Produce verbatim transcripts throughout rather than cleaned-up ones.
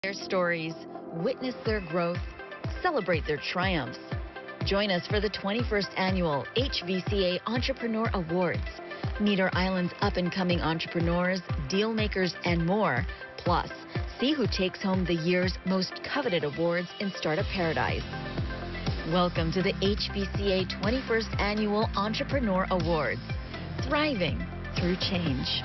Their stories, witness their growth, celebrate their triumphs. Join us for the twenty-first Annual H V C A Entrepreneur Awards. Meet our island's up-and-coming entrepreneurs, deal makers, and more. Plus, see who takes home the year's most coveted awards in Startup Paradise. Welcome to the H V C A twenty-first Annual Entrepreneur Awards. Thriving through change.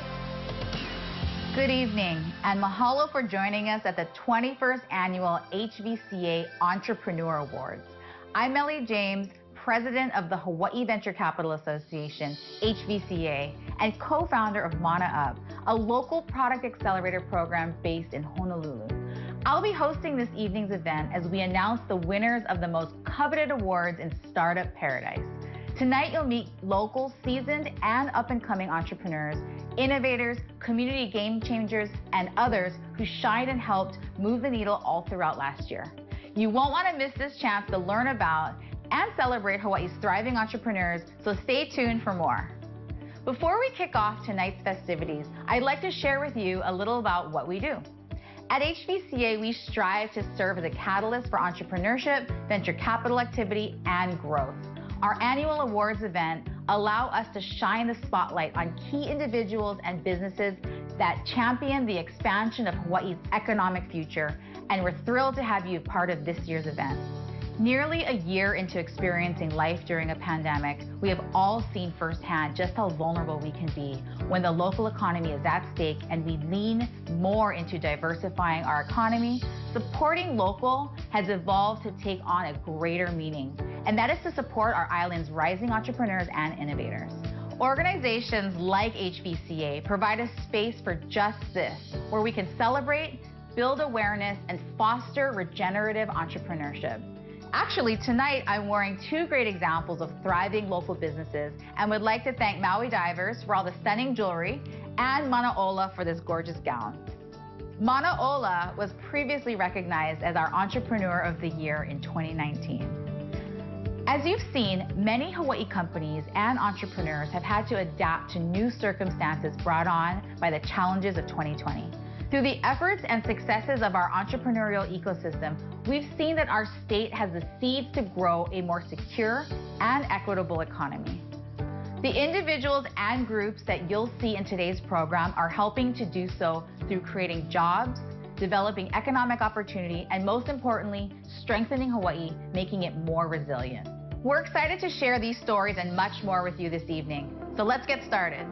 Good evening, and mahalo for joining us at the twenty-first Annual H V C A Entrepreneur Awards. I'm Melly James, President of the Hawaii Venture Capital Association, H V C A, and co-founder of Mana Up, a local product accelerator program based in Honolulu. I'll be hosting this evening's event as we announce the winners of the most coveted awards in Startup Paradise. Tonight, you'll meet local, seasoned, and up-and-coming entrepreneurs, innovators, community game changers, and others who shined and helped move the needle all throughout last year. You won't want to miss this chance to learn about and celebrate Hawaii's thriving entrepreneurs, so stay tuned for more. Before we kick off tonight's festivities, I'd like to share with you a little about what we do. At H V C A, we strive to serve as a catalyst for entrepreneurship, venture capital activity, and growth. Our annual awards event allow us to shine the spotlight on key individuals and businesses that champion the expansion of Hawaii's economic future, and we're thrilled to have you part of this year's event. Nearly a year into experiencing life during a pandemic, we have all seen firsthand just how vulnerable we can be when the local economy is at stake and we lean more into diversifying our economy. Supporting local has evolved to take on a greater meaning, and that is to support our island's rising entrepreneurs and innovators. Organizations like H V C A provide a space for just this, where we can celebrate, build awareness, and foster regenerative entrepreneurship. Actually, tonight I'm wearing two great examples of thriving local businesses and would like to thank Maui Divers for all the stunning jewelry and Manaola for this gorgeous gown. Manaola was previously recognized as our Entrepreneur of the Year in twenty nineteen. As you've seen, many Hawaii companies and entrepreneurs have had to adapt to new circumstances brought on by the challenges of twenty twenty. Through the efforts and successes of our entrepreneurial ecosystem, we've seen that our state has the seeds to grow a more secure and equitable economy. The individuals and groups that you'll see in today's program are helping to do so through creating jobs, developing economic opportunity, and most importantly, strengthening Hawaii, making it more resilient. We're excited to share these stories and much more with you this evening. So let's get started.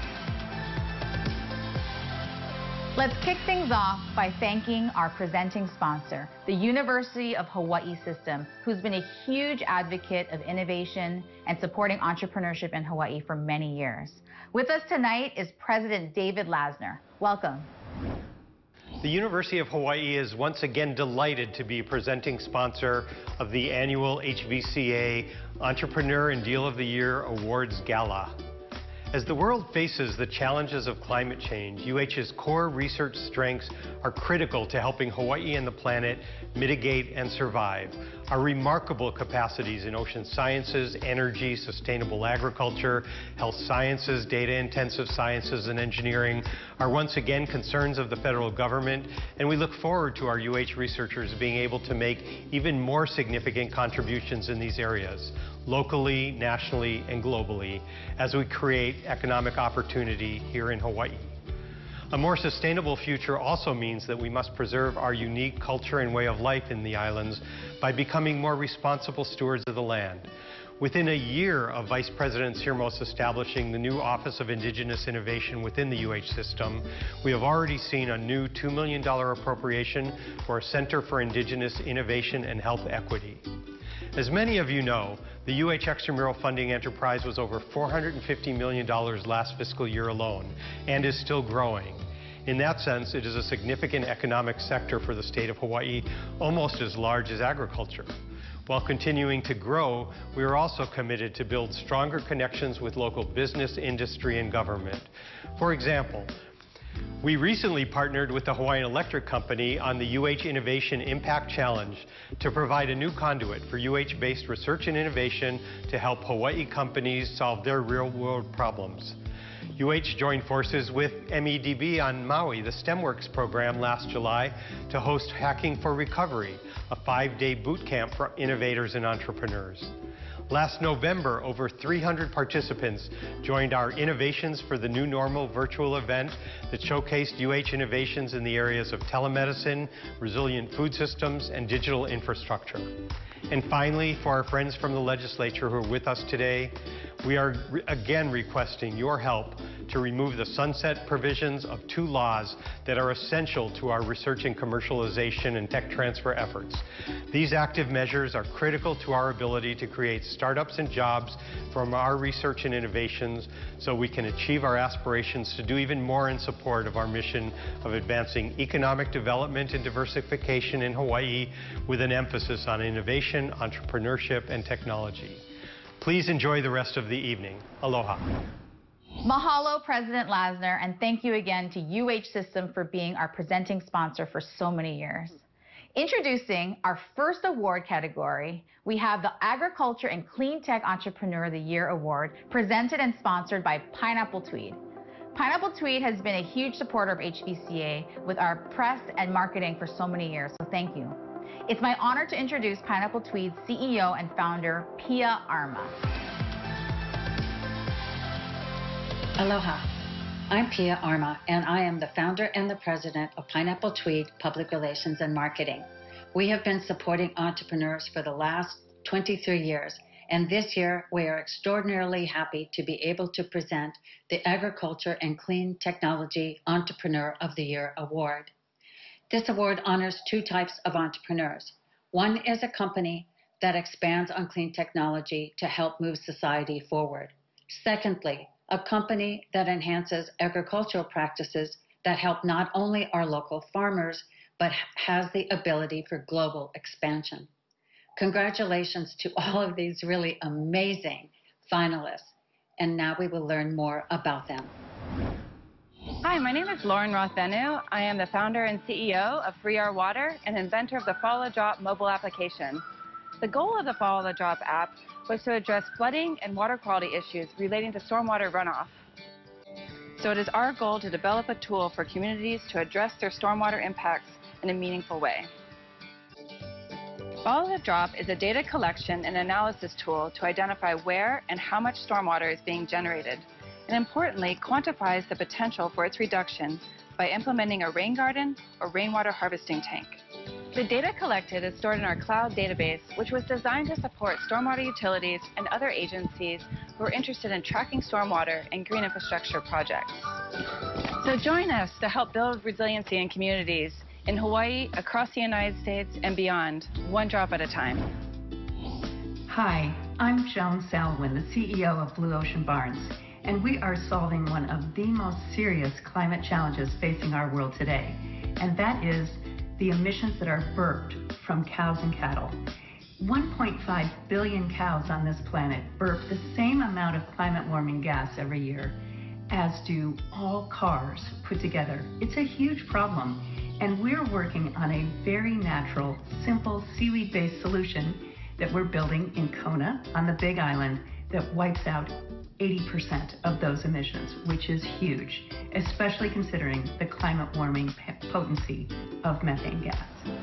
Let's kick things off by thanking our presenting sponsor, the University of Hawaii System, who's been a huge advocate of innovation and supporting entrepreneurship in Hawaii for many years. With us tonight is President David Lasner. Welcome. The University of Hawaii is once again delighted to be presenting sponsor of the annual H V C A Entrepreneur and Deal of the Year Awards Gala. As the world faces the challenges of climate change, U H's core research strengths are critical to helping Hawaii and the planet mitigate and survive. Our remarkable capacities in ocean sciences, energy, sustainable agriculture, health sciences, data-intensive sciences, and engineering are once again concerns of the federal government, and we look forward to our U H researchers being able to make even more significant contributions in these areas, locally, nationally, and globally, as we create economic opportunity here in Hawaii. A more sustainable future also means that we must preserve our unique culture and way of life in the islands by becoming more responsible stewards of the land. Within a year of Vice President Sirmos establishing the new Office of Indigenous Innovation within the U H system, we have already seen a new two million dollar appropriation for a Center for Indigenous Innovation and Health Equity. As many of you know, the U H extramural funding enterprise was over four hundred fifty million dollars last fiscal year alone and is still growing. In that sense, it is a significant economic sector for the state of Hawaii, almost as large as agriculture. While continuing to grow, we are also committed to build stronger connections with local business, industry, and government. For example, we recently partnered with the Hawaiian Electric Company on the U H Innovation Impact Challenge to provide a new conduit for U H-based research and innovation to help Hawaii companies solve their real-world problems. U H joined forces with M E D B on Maui, the STEMworks program, last July to host Hacking for Recovery, a five-day boot camp for innovators and entrepreneurs. Last November, over three hundred participants joined our Innovations for the New Normal virtual event that showcased U H innovations in the areas of telemedicine, resilient food systems, and digital infrastructure. And finally, for our friends from the legislature who are with us today, we are re again requesting your help to remove the sunset provisions of two laws that are essential to our research and commercialization and tech transfer efforts. These active measures are critical to our ability to create startups and jobs from our research and innovations so we can achieve our aspirations to do even more in support of our mission of advancing economic development and diversification in Hawaii with an emphasis on innovation, entrepreneurship, and technology. Please enjoy the rest of the evening. Aloha. Mahalo, President Lasner, and thank you again to U H System for being our presenting sponsor for so many years. Introducing our first award category, we have the Agriculture and Clean Tech Entrepreneur of the Year Award, presented and sponsored by Pineapple Tweed. Pineapple Tweed has been a huge supporter of H V C A with our press and marketing for so many years, so thank you. It's my honor to introduce Pineapple Tweed's C E O and founder, Pia Arma. Aloha, I'm Pia Arma, and I am the founder and the president of Pineapple Tweed Public Relations and Marketing. We have been supporting entrepreneurs for the last twenty-three years, and this year we are extraordinarily happy to be able to present the Agriculture and Clean Technology Entrepreneur of the Year Award. This award honors two types of entrepreneurs. One is a company that expands on clean technology to help move society forward. Secondly, a company that enhances agricultural practices that help not only our local farmers, but has the ability for global expansion. Congratulations to all of these really amazing finalists. And now we will learn more about them. Hi, my name is Lauren Roth-Benu. I am the founder and C E O of Free Our Water and inventor of the Follow the Drop mobile application. The goal of the Follow the Drop app was to address flooding and water quality issues relating to stormwater runoff. So it is our goal to develop a tool for communities to address their stormwater impacts in a meaningful way. Follow the Drop is a data collection and analysis tool to identify where and how much stormwater is being generated, and importantly, quantifies the potential for its reduction by implementing a rain garden or rainwater harvesting tank. The data collected is stored in our cloud database, which was designed to support stormwater utilities and other agencies who are interested in tracking stormwater and green infrastructure projects. So join us to help build resiliency in communities in Hawaii, across the United States, and beyond, one drop at a time. Hi, I'm Joan Salwin, the C E O of Blue Ocean Barns, and we are solving one of the most serious climate challenges facing our world today, and that is the emissions that are burped from cows and cattle. one point five billion cows on this planet burp the same amount of climate warming gas every year as do all cars put together. It's a huge problem, and we're working on a very natural, simple seaweed-based solution that we're building in Kona on the Big Island that wipes out eighty percent of those emissions, which is huge, especially considering the climate warming potency of methane gas.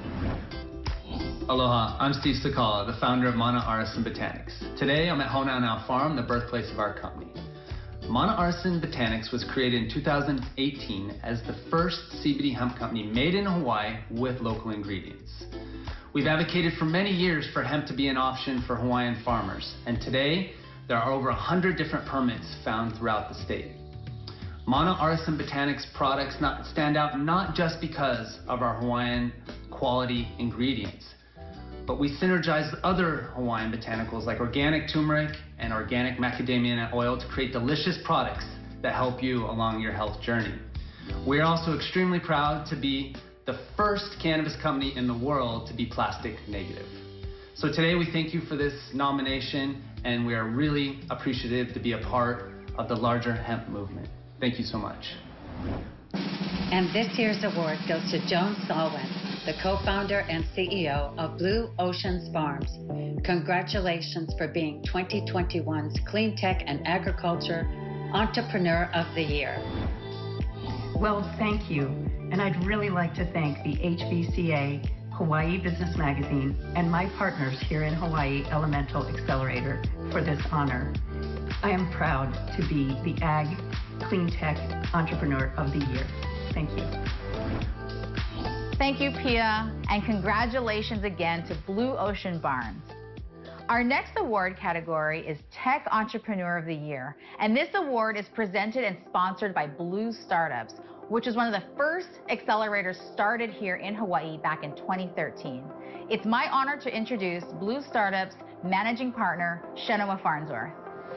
Aloha, I'm Steve Sakala, the founder of Mana Artisan Botanics. Today I'm at Honanau Farm, the birthplace of our company. Mana Artisan Botanics was created in two thousand eighteen as the first C B D hemp company made in Hawaii with local ingredients. We've advocated for many years for hemp to be an option for Hawaiian farmers, and today there are over one hundred different permits found throughout the state. Mana Artisan Botanics products not, stand out not just because of our Hawaiian quality ingredients, but we synergize with other Hawaiian botanicals like organic turmeric and organic macadamia nut oil to create delicious products that help you along your health journey. We are also extremely proud to be the first cannabis company in the world to be plastic negative. So today we thank you for this nomination, and we are really appreciative to be a part of the larger hemp movement. Thank you so much. And this year's award goes to Joan Salwin, the co-founder and C E O of Blue Ocean Farms. Congratulations for being twenty twenty-one's Clean Tech and Agriculture Entrepreneur of the Year. Well, thank you. And I'd really like to thank the H V C A, Hawaii Business Magazine, and my partners here in Hawaii Elemental Accelerator for this honor. I am proud to be the Ag Clean Tech Entrepreneur of the Year. Thank you. Thank you, Pia, and congratulations again to Blue Ocean Barns. Our next award category is Tech Entrepreneur of the Year, and this award is presented and sponsored by Blue Startups, which is one of the first accelerators started here in Hawaii back in twenty thirteen. It's my honor to introduce Blue Startups Managing Partner, Shenoa Farnsworth.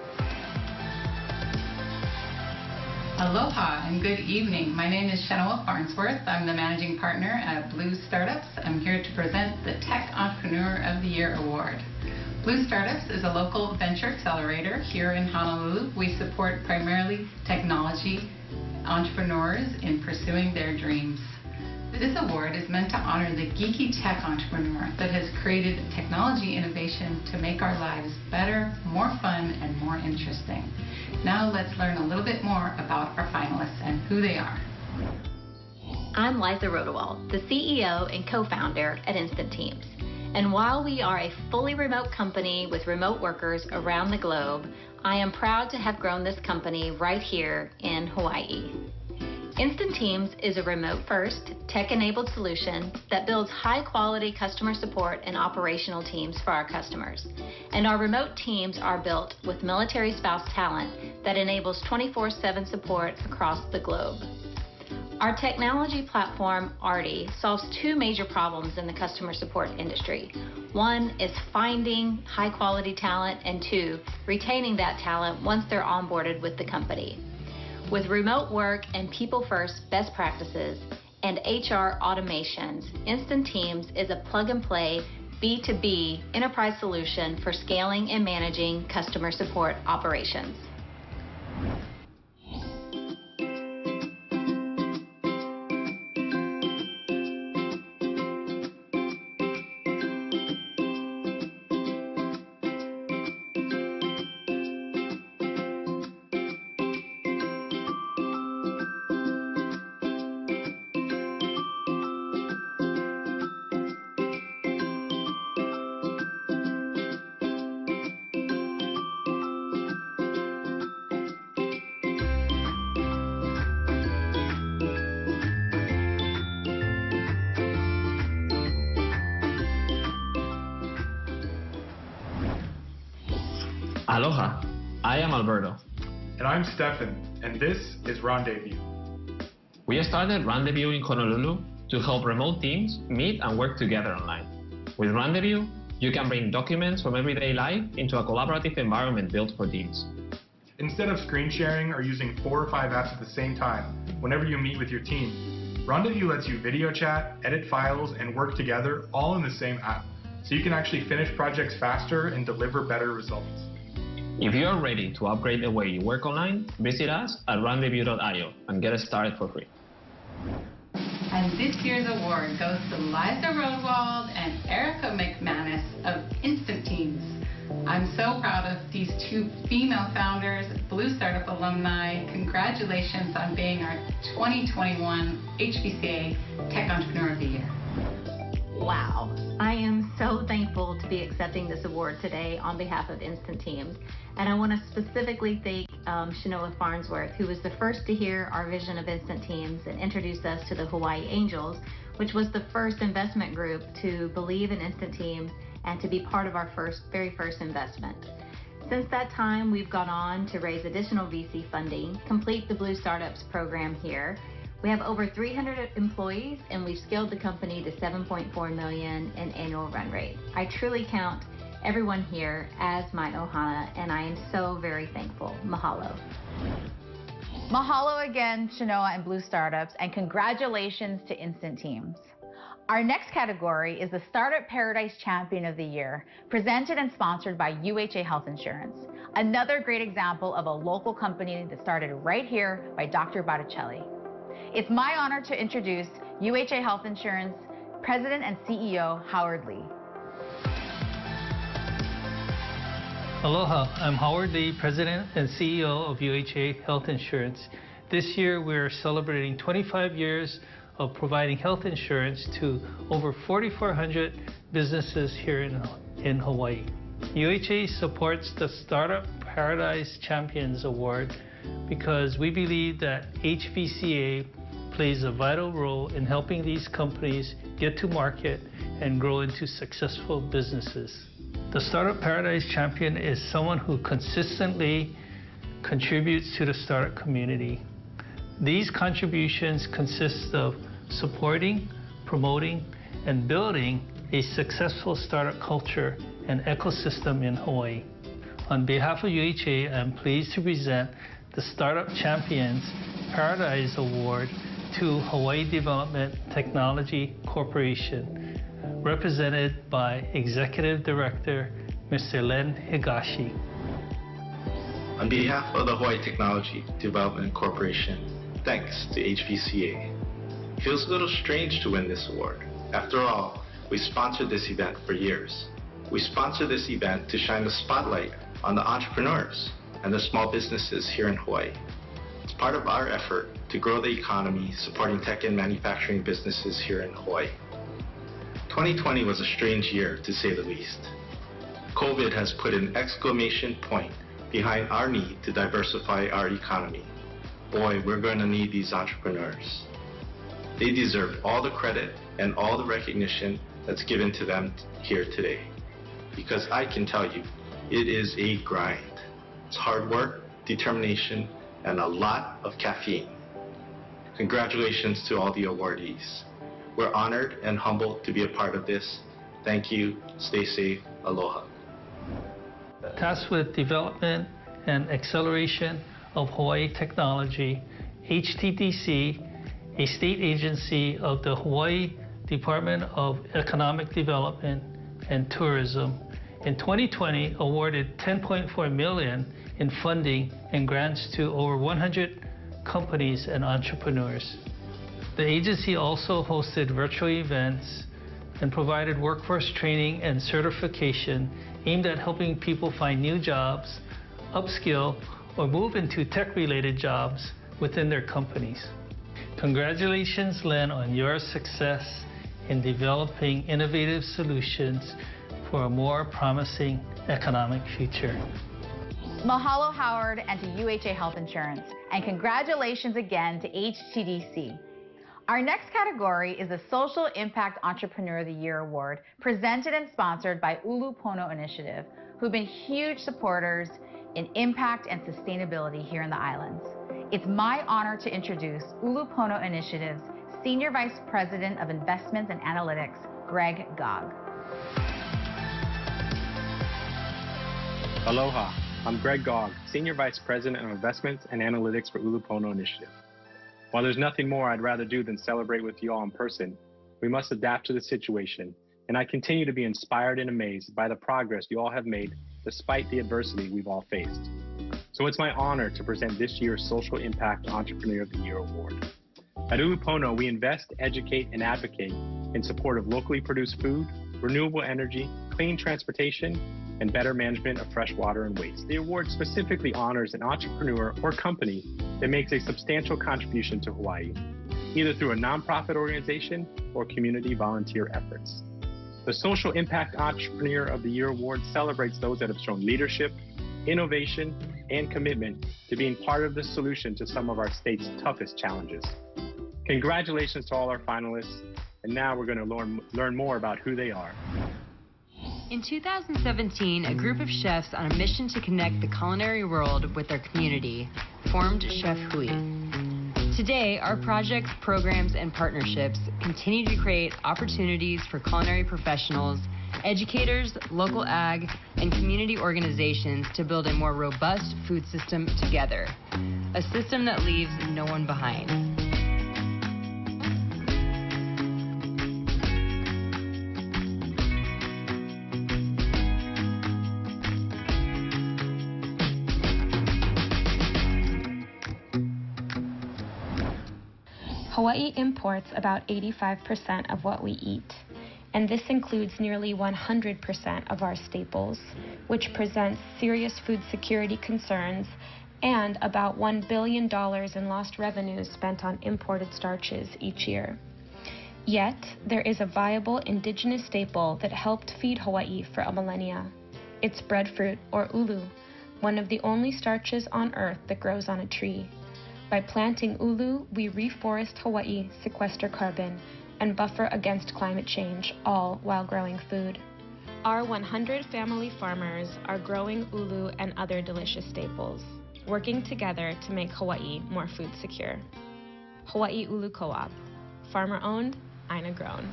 Aloha and good evening. My name is Shenoa Farnsworth. I'm the Managing Partner at Blue Startups. I'm here to present the Tech Entrepreneur of the Year Award. Blue Startups is a local venture accelerator here in Honolulu. We support primarily technology entrepreneurs in pursuing their dreams. This award is meant to honor the geeky tech entrepreneur that has created technology innovation to make our lives better, more fun, and more interesting. Now let's learn a little bit more about our finalists and who they are. I'm Liza Rodewald, the C E O and co-founder at Instant Teams. And while we are a fully remote company with remote workers around the globe, I am proud to have grown this company right here in Hawaii. Instant Teams is a remote-first, tech-enabled solution that builds high-quality customer support and operational teams for our customers. And our remote teams are built with military spouse talent that enables twenty-four seven support across the globe. Our technology platform, Artie, solves two major problems in the customer support industry. One is finding high-quality talent, and two, retaining that talent once they're onboarded with the company. With remote work and people-first best practices and H R automations, Instant Teams is a plug-and-play B two B enterprise solution for scaling and managing customer support operations. Aloha, I am Alberto. And I'm Stefan, and this is Rendezvous. We started Rendezvous in Honolulu to help remote teams meet and work together online. With Rendezvous, you can bring documents from everyday life into a collaborative environment built for teams. Instead of screen sharing or using four or five apps at the same time whenever you meet with your team, Rendezvous lets you video chat, edit files, and work together all in the same app, so you can actually finish projects faster and deliver better results. If you are ready to upgrade the way you work online, visit us at rendezvous dot i o and get started for free. And this year's award goes to Liza Rodewald and Erica McManus of Instant Teams. I'm so proud of these two female founders, Blue Startup alumni. Congratulations on being our twenty twenty-one H V C A Tech Entrepreneur of the Year. Wow. I am so thankful to be accepting this award today on behalf of Instant Teams. And I want to specifically thank um, Shenoa Farnsworth, who was the first to hear our vision of Instant Teams and introduced us to the Hawaii Angels, which was the first investment group to believe in Instant Teams and to be part of our first, very first investment. Since that time, we've gone on to raise additional V C funding, complete the Blue Startups program here. We have over three hundred employees, and we've scaled the company to seven point four million dollars in annual run rate. I truly count everyone here as my ohana, and I am so very thankful. Mahalo. Mahalo again, Shenoa and Blue Startups, and congratulations to Instant Teams. Our next category is the Startup Paradise Champion of the Year, presented and sponsored by U H A Health Insurance. Another great example of a local company that started right here by Doctor Botticelli. It's my honor to introduce U H A Health Insurance President and C E O Howard Lee. Aloha, I'm Howard Lee, President and C E O of U H A Health Insurance. This year we're celebrating twenty-five years of providing health insurance to over forty-four hundred businesses here in, in Hawaii. U H A supports the Startup Paradise Champions Award because we believe that H V C A plays a vital role in helping these companies get to market and grow into successful businesses. The Startup Paradise Champion is someone who consistently contributes to the startup community. These contributions consist of supporting, promoting, and building a successful startup culture and ecosystem in Hawaii. On behalf of U H A, I'm pleased to present the Startup Champions Paradise Award to Hawaii Development Technology Corporation, represented by Executive Director Mister Len Higashi. On behalf of the Hawaii Technology Development Corporation, thanks to H V C A. It feels a little strange to win this award. After all, we sponsored this event for years. We sponsored this event to shine the spotlight on the entrepreneurs and the small businesses here in Hawaii. It's part of our effort to grow the economy, supporting tech and manufacturing businesses here in Hawaii. twenty twenty was a strange year, to say the least. COVID has put an exclamation point behind our need to diversify our economy. Boy, we're going to need these entrepreneurs. They deserve all the credit and all the recognition that's given to them here today. Because I can tell you, it is a grind. It's hard work, determination, and a lot of caffeine. Congratulations to all the awardees. We're honored and humbled to be a part of this. Thank you. Stay safe. Aloha. Tasked with development and acceleration of Hawaii technology, H T D C, a state agency of the Hawaii Department of Economic Development and Tourism, in twenty twenty awarded ten point four million dollars in funding and grants to over one hundred companies and entrepreneurs. The agency also hosted virtual events and provided workforce training and certification aimed at helping people find new jobs, upskill, or move into tech-related jobs within their companies. Congratulations, Len, on your success in developing innovative solutions for a more promising economic future. Mahalo, Howard, and to U H A Health Insurance. And congratulations again to H T D C. Our next category is the Social Impact Entrepreneur of the Year Award, presented and sponsored by Ulu Pono Initiative, who've been huge supporters in impact and sustainability here in the islands. It's my honor to introduce Ulu Pono Initiative's Senior Vice President of Investments and Analytics, Greg Gog. Aloha, I'm Greg Gog, Senior Vice President of Investments and Analytics for Ulu Pono Initiative. While there's nothing more I'd rather do than celebrate with you all in person, we must adapt to the situation, and I continue to be inspired and amazed by the progress you all have made despite the adversity we've all faced. So it's my honor to present this year's Social Impact Entrepreneur of the Year Award. At Ulu Pono, we invest, educate, and advocate in support of locally produced food, renewable energy, clean transportation, and better management of fresh water and waste. The award specifically honors an entrepreneur or company that makes a substantial contribution to Hawaii, either through a nonprofit organization or community volunteer efforts. The Social Impact Entrepreneur of the Year Award celebrates those that have shown leadership, innovation, and commitment to being part of the solution to some of our state's toughest challenges. Congratulations to all our finalists, and now we're going to learn, learn more about who they are. In two thousand seventeen, a group of chefs on a mission to connect the culinary world with their community formed Chef Hui. Today, our projects, programs, and partnerships continue to create opportunities for culinary professionals, educators, local ag, and community organizations to build a more robust food system together, a system that leaves no one behind. Hawaii imports about eighty-five percent of what we eat. and this includes nearly one hundred percent of our staples, which presents serious food security concerns and about one billion dollars in lost revenues spent on imported starches each year. Yet, there is a viable indigenous staple that helped feed Hawaii for a millennia. It's breadfruit, or ulu, one of the only starches on Earth that grows on a tree. By planting ulu, we reforest Hawaii, sequester carbon, and buffer against climate change, all while growing food. Our one hundred family farmers are growing ulu and other delicious staples, working together to make Hawaii more food secure. Hawaii Ulu Co-op, farmer-owned, aina-grown.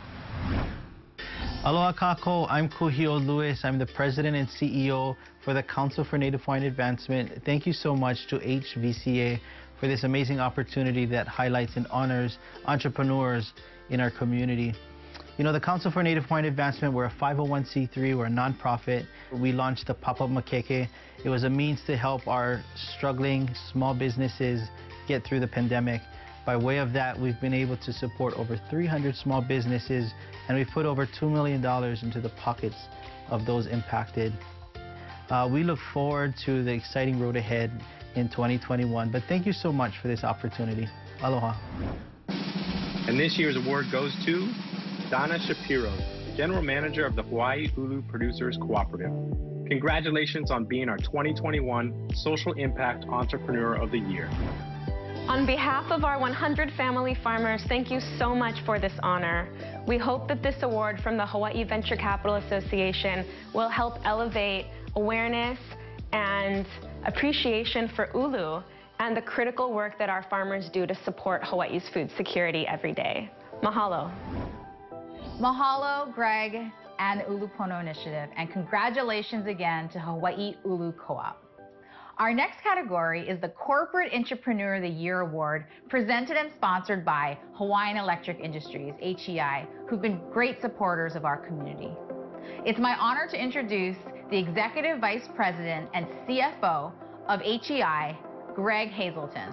Aloha kako, I'm Kuhio Lewis. I'm the president and C E O for the Council for Native Hawaiian Advancement. Thank you so much to H V C A for this amazing opportunity that highlights and honors entrepreneurs in our community. You know, the Council for Native Hawaiian Advancement, we're a five oh one c three, we're a nonprofit. We launched the Pop-Up Makeke. It was a means to help our struggling small businesses get through the pandemic. By way of that, we've been able to support over three hundred small businesses, and we've put over two million dollars into the pockets of those impacted. Uh, we look forward to the exciting road ahead in twenty twenty-one, but thank you so much for this opportunity. Aloha. And this year's award goes to Donna Shapiro, General Manager of the Hawaii Ulu Producers Cooperative. Congratulations on being our twenty twenty-one Social Impact Entrepreneur of the Year. On behalf of our one hundred family farmers, thank you so much for this honor. We hope that this award from the Hawaii Venture Capital Association will help elevate awareness and appreciation for ulu and the critical work that our farmers do to support Hawaii's food security every day. Mahalo. Mahalo, Greg, and the Ulu Pono Initiative, and congratulations again to Hawaii Ulu Co-op. Our next category is the Corporate Entrepreneur of the Year Award, presented and sponsored by Hawaiian Electric Industries, H E I, who've been great supporters of our community. It's my honor to introduce the Executive Vice President and C F O of H E I, Greg Hazelton.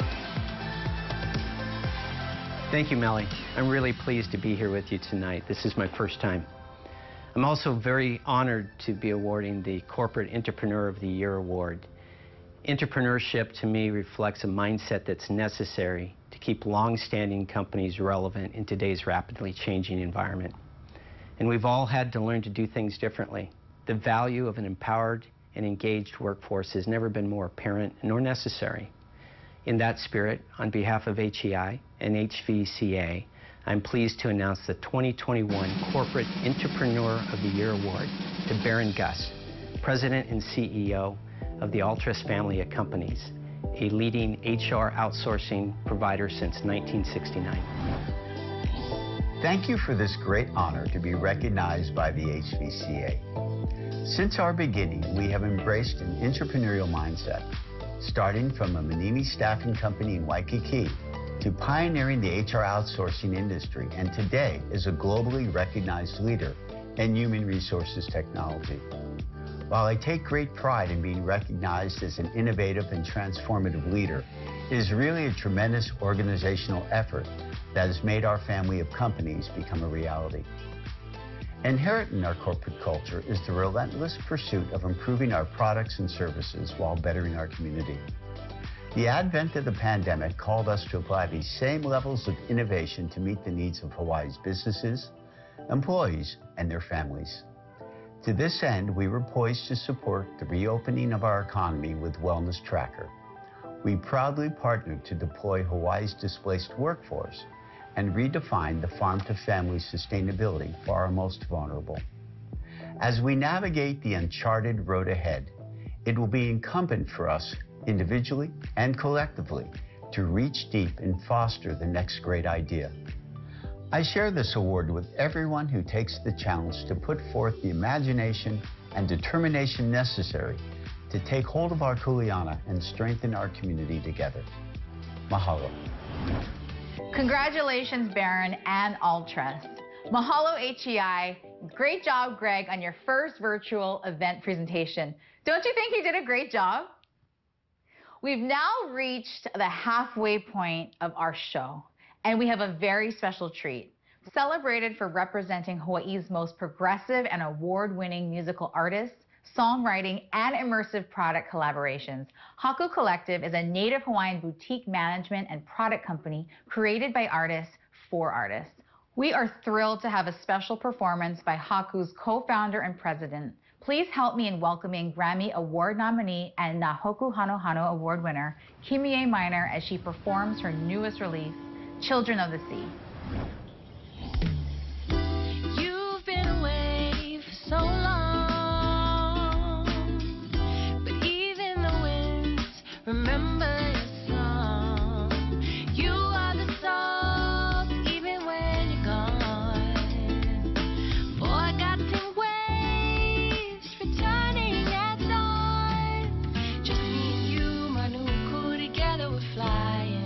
Thank you, Melly. I'm really pleased to be here with you tonight. This is my first time. I'm also very honored to be awarding the Corporate Entrepreneur of the Year Award. Entrepreneurship, to me, reflects a mindset that's necessary to keep long-standing companies relevant in today's rapidly changing environment. And we've all had to learn to do things differently. The value of an empowered and engaged workforce has never been more apparent nor necessary. In that spirit, on behalf of H E I and H V C A, I'm pleased to announce the twenty twenty-one Corporate Entrepreneur of the Year Award to Baron Gus, President and C E O of the Altris family of companies, a leading H R outsourcing provider since nineteen sixty-nine. Thank you for this great honor to be recognized by the H V C A. Since our beginning, we have embraced an entrepreneurial mindset, starting from a Manini staffing company in Waikiki to pioneering the H R outsourcing industry, and today is a globally recognized leader in human resources technology. While I take great pride in being recognized as an innovative and transformative leader, it is really a tremendous organizational effort that has made our family of companies become a reality. Inherent in our corporate culture is the relentless pursuit of improving our products and services while bettering our community. The advent of the pandemic called us to apply these same levels of innovation to meet the needs of Hawaii's businesses, employees, and their families. To this end, we were poised to support the reopening of our economy with Wellness Tracker. We proudly partnered to deploy Hawaii's displaced workforce and redefine the farm-to-family sustainability for our most vulnerable. As we navigate the uncharted road ahead, it will be incumbent for us, individually and collectively, to reach deep and foster the next great idea. I share this award with everyone who takes the challenge to put forth the imagination and determination necessary to take hold of our kuleana and strengthen our community together. Mahalo. Congratulations, Baron and Altris. Mahalo, H E I. Great job, Greg, on your first virtual event presentation. Don't you think you did a great job? We've now reached the halfway point of our show, and we have a very special treat. Celebrated for representing Hawaii's most progressive and award-winning musical artists, songwriting, and immersive product collaborations, Haku Collective is a native Hawaiian boutique management and product company created by artists for artists. We are thrilled to have a special performance by Haku's co-founder and president. Please help me in welcoming Grammy Award nominee and Nahoku Hano Hano Award winner, Kimie Minor, as she performs her newest release, Children of the Sea. You've been away for so long, but even the winds remember your song. You are the salt even when you're gone. Forgotten waves returning at dawn. Just me and you, Manuku, together we're flying.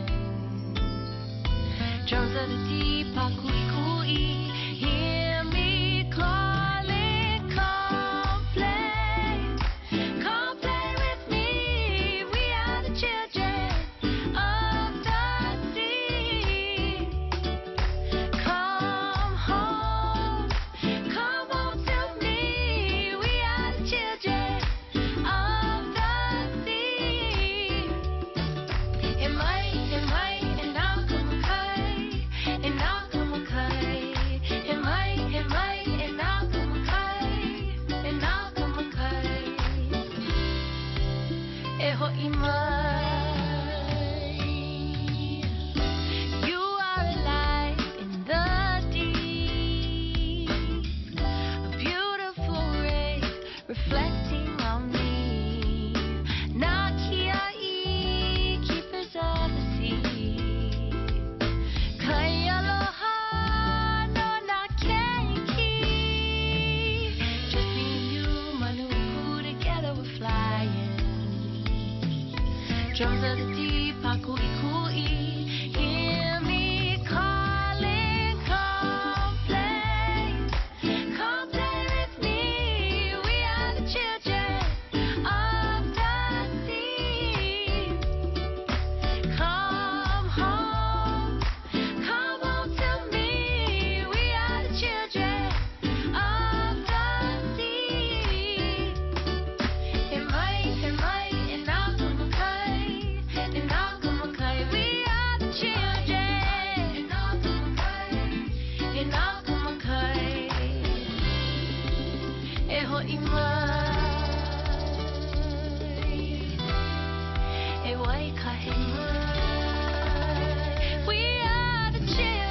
Drums of the deep, Pakui Kui, hear me calling, come play, come play with me. We are the children of the sea. Come home, come home to me. We are the children of the sea. Am I, am I, and I'll come and I'll come okay. Am I, am I, and I'll come okay. And I'll come okay. E ho'i mai. You are alive in the deep. A beautiful ray reflecting on me. Nakia'i, keepers of the sea. Kai aloha, no na keiki. Just me and you, Manuku, together we're flying. Drums of the deep, Pakui Kui, hear me calling, come play, come play with me. We are the children of the sea. Come home, come home to me. We are the children of the sea. Am I, am I, and I'll come okay. And I'll come okay. We are the children. And I'll come okay. And I'll come okay. E ho'i mai. E waikahe mai. We are the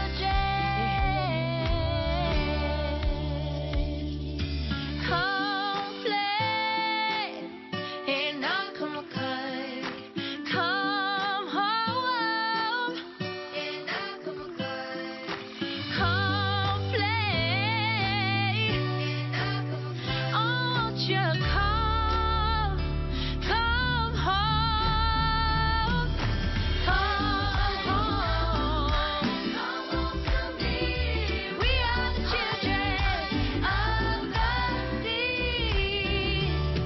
children. Come play, and I'll come okay. Come home, and I'll come okay. Come play, and I'll come okay. Oh, won't you come, come home, come home, come home to me. We are the children of the sea.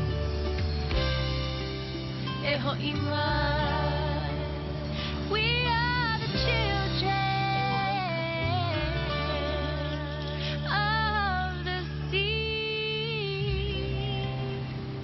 E ho'i mai. We are the children of the sea.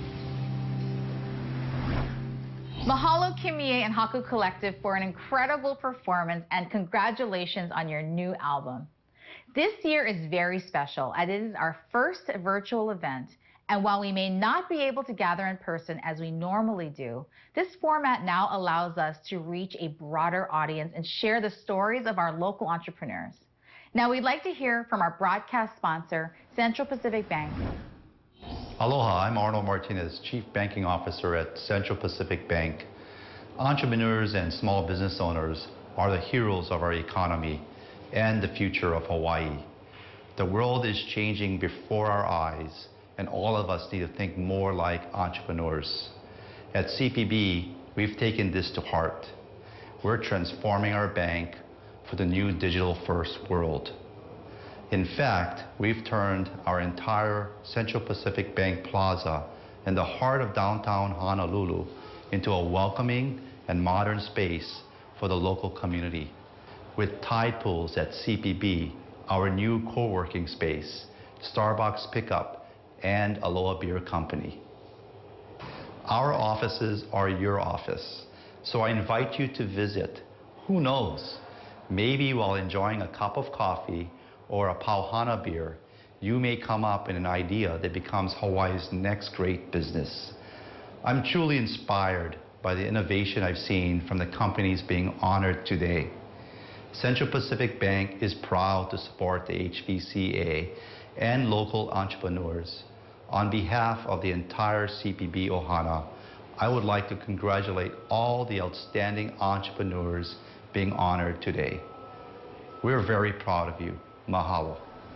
Mahalo Kimie and Haku Collective for an incredible performance, and congratulations on your new album. This year is very special as it is our first virtual event, and while we may not be able to gather in person as we normally do, this format now allows us to reach a broader audience and share the stories of our local entrepreneurs. Now we'd like to hear from our broadcast sponsor, Central Pacific Bank. Aloha, I'm Arnold Martinez, Chief Banking Officer at Central Pacific Bank. Entrepreneurs and small business owners are the heroes of our economy and the future of Hawaii. The world is changing before our eyes, and all of us need to think more like entrepreneurs. At C P B, we've taken this to heart. We're transforming our bank for the new digital-first world. In fact, we've turned our entire Central Pacific Bank Plaza in the heart of downtown Honolulu into a welcoming and modern space for the local community. With tide pools at C P B, our new co-working space, Starbucks Pickup, and Aloha Beer Company. Our offices are your office, so I invite you to visit. Who knows? Maybe while enjoying a cup of coffee or a pauhana beer, you may come up with an idea that becomes Hawaii's next great business. I'm truly inspired by the innovation I've seen from the companies being honored today. Central Pacific Bank is proud to support the H V C A and local entrepreneurs. On behalf of the entire C P B Ohana, I would like to congratulate all the outstanding entrepreneurs being honored today. We're very proud of you. Mahalo.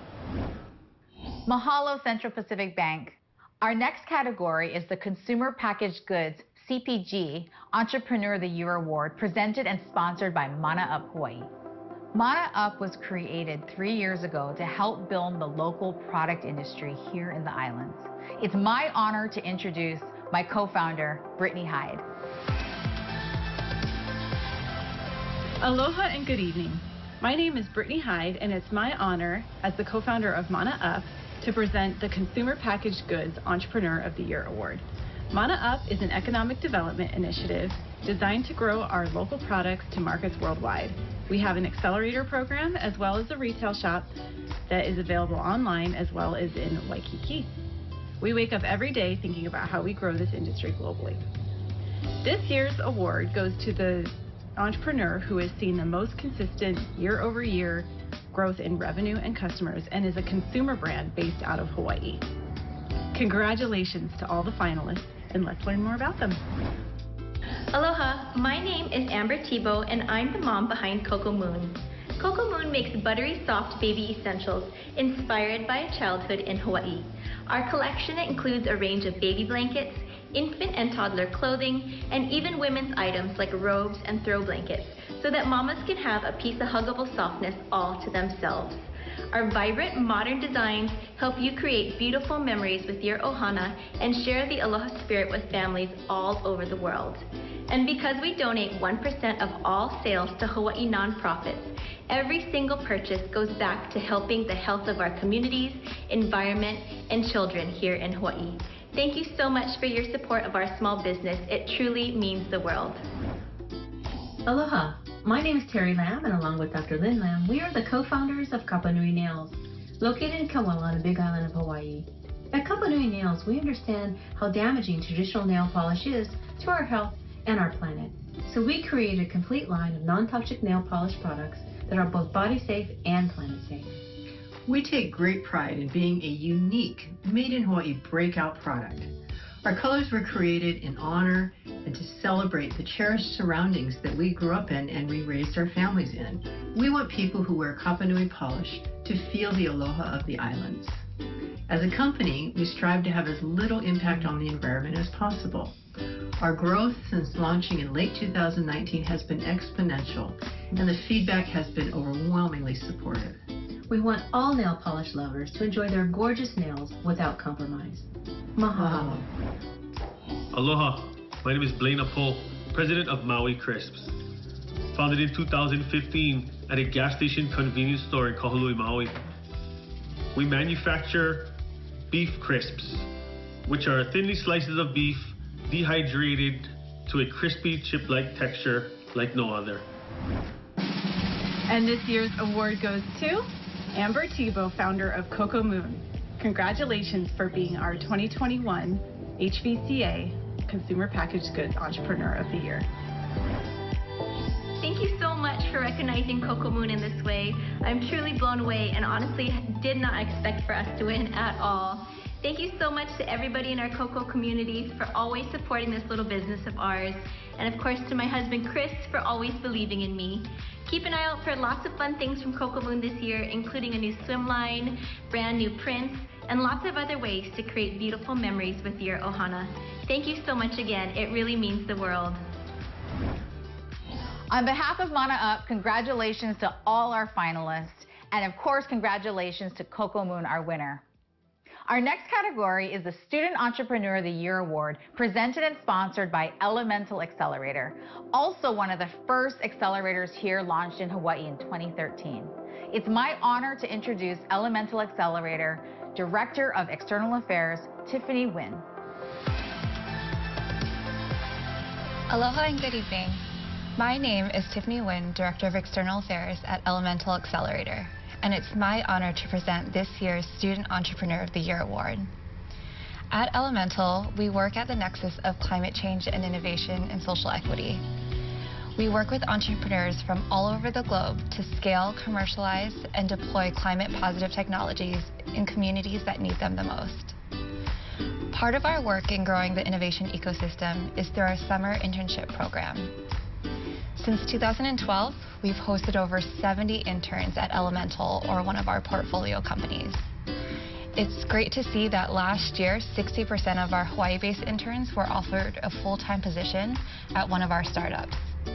Mahalo, Central Pacific Bank. Our next category is the Consumer Packaged Goods, C P G, Entrepreneur of the Year Award, presented and sponsored by Mana Up Hawaii. Mana Up was created three years ago to help build the local product industry here in the islands. It's my honor to introduce my co-founder, Brittany Hyde. Aloha and good evening. My name is Brittany Hyde, and it's my honor as the co-founder of Mana Up to present the Consumer Packaged Goods Entrepreneur of the Year Award. Mana Up is an economic development initiative designed to grow our local products to markets worldwide. We have an accelerator program as well as a retail shop that is available online as well as in Waikiki. We wake up every day thinking about how we grow this industry globally. This year's award goes to the entrepreneur who has seen the most consistent year-over-year growth in revenue and customers and is a consumer brand based out of Hawaii. Congratulations to all the finalists, and let's learn more about them. Aloha, my name is Amber Tebow, and I'm the mom behind Coco Moon. Coco Moon makes buttery soft baby essentials inspired by a childhood in Hawaii. Our collection includes a range of baby blankets, infant and toddler clothing, and even women's items like robes and throw blankets, so that mamas can have a piece of huggable softness all to themselves. Our vibrant, modern designs help you create beautiful memories with your ohana and share the aloha spirit with families all over the world. And because we donate one percent of all sales to Hawaii nonprofits, every single purchase goes back to helping the health of our communities, environment, and children here in Hawaii. Thank you so much for your support of our small business. It truly means the world. Aloha. My name is Terry Lamb, and along with Doctor Lynn Lamb, we are the co-founders of Kapanui Nails, located in Kauai on the Big Island of Hawaii. At Kapanui Nails, we understand how damaging traditional nail polish is to our health and our planet. So we created a complete line of non-toxic nail polish products that are both body safe and planet safe. We take great pride in being a unique, made-in-Hawaii breakout product. Our colors were created in honor and to celebrate the cherished surroundings that we grew up in and we raised our families in. We want people who wear Kapanui polish to feel the aloha of the islands. As a company, we strive to have as little impact on the environment as possible. Our growth since launching in late two thousand nineteen has been exponential, and the feedback has been overwhelmingly supportive. We want all nail polish lovers to enjoy their gorgeous nails without compromise. Mahalo. Aloha, my name is Blaine Apo, president of Maui Crisps. Founded in two thousand fifteen at a gas station convenience store in Kahului, Maui. We manufacture beef crisps, which are thinly slices of beef dehydrated to a crispy chip-like texture like no other. And this year's award goes to Amber Tebow, founder of Coco Moon. Congratulations for being our twenty twenty-one H V C A Consumer Packaged Goods Entrepreneur of the Year. Thank you so much for recognizing Coco Moon in this way. I'm truly blown away and honestly did not expect for us to win at all. Thank you so much to everybody in our Coco community for always supporting this little business of ours. And of course to my husband Chris for always believing in me. Keep an eye out for lots of fun things from Coco Moon this year, including a new swim line, brand new prints, and lots of other ways to create beautiful memories with your ohana. Thank you so much again. It really means the world. On behalf of Mana Up, congratulations to all our finalists, and of course, congratulations to Coco Moon, our winner. Our next category is the Student Entrepreneur of the Year Award, presented and sponsored by Elemental Accelerator, also one of the first accelerators here, launched in Hawaii in twenty thirteen. It's my honor to introduce Elemental Accelerator Director of External Affairs, Tiffany Nguyen. Aloha and good evening. My name is Tiffany Nguyen, Director of External Affairs at Elemental Accelerator, and it's my honor to present this year's Student Entrepreneur of the Year Award. At Elemental, we work at the nexus of climate change and innovation and social equity. We work with entrepreneurs from all over the globe to scale, commercialize, and deploy climate-positive technologies in communities that need them the most. Part of our work in growing the innovation ecosystem is through our summer internship program. Since two thousand twelve, we've hosted over seventy interns at Elemental, or one of our portfolio companies. It's great to see that last year, sixty percent of our Hawaii-based interns were offered a full-time position at one of our startups.